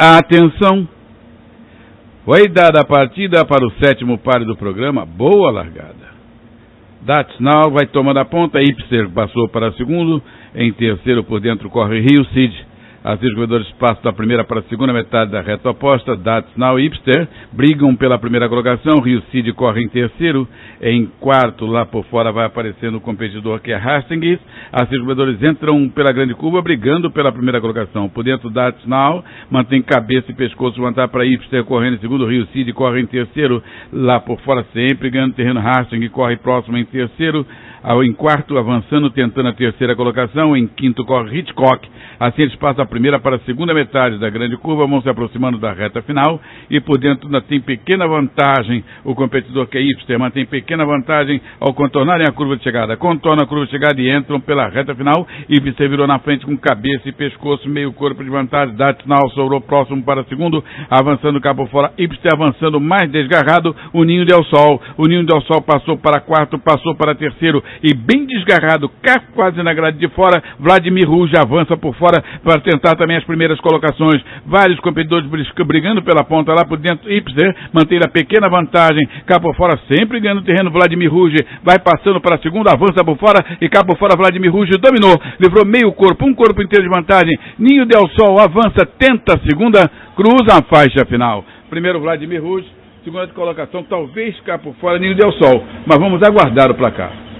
Atenção! Foi dada a partida para o sétimo páreo do programa. Boa largada. That's Now vai tomando a ponta. Ipster passou para segundo. Em terceiro por dentro corre Rio Cid. Assim os corredores passam da primeira para a segunda metade da reta oposta. That's Now e Ipster brigam pela primeira colocação. Rio Cid corre em terceiro. Em quarto, lá por fora, vai aparecendo o competidor que é Hastings. Assim os corredores entram pela grande curva brigando pela primeira colocação. Por dentro, That's Now mantém cabeça e pescoço levantar para Ipster correndo em segundo. Rio Cid corre em terceiro. Lá por fora, sempre ganhando terreno. Hastings corre próximo em terceiro. Em quarto, avançando, tentando a terceira colocação. Em quinto, corre Hitchcock. Assim eles passam a primeira para a segunda metade da grande curva, vão se aproximando da reta final. E por dentro ainda tem pequena vantagem. O competidor que é Ipster mantém pequena vantagem ao contornarem a curva de chegada. Contornam a curva de chegada e entram pela reta final. Ipster virou na frente com cabeça e pescoço, meio corpo de vantagem. That's Now sobrou próximo para segundo, avançando cá por fora. Ipster avançando mais desgarrado. O Ninho Del Sol. O Ninho Del Sol passou para quarto, passou para terceiro. E bem desgarrado, cá quase na grade de fora, Vladimir Rouge avança por fora para tentar também as primeiras colocações. Vários competidores brigando pela ponta lá por dentro. Ipster mantém a pequena vantagem, cá por fora sempre ganhando terreno. Vladimir Rouge vai passando para a segunda, avança por fora e cá por fora Vladimir Rouge dominou, livrou meio corpo, um corpo inteiro de vantagem. Ninho Del Sol avança, tenta a segunda, cruza a faixa final. Primeiro Vladimir Rouge, segunda de colocação, talvez cá por fora Ninho Del Sol, mas vamos aguardar o placar.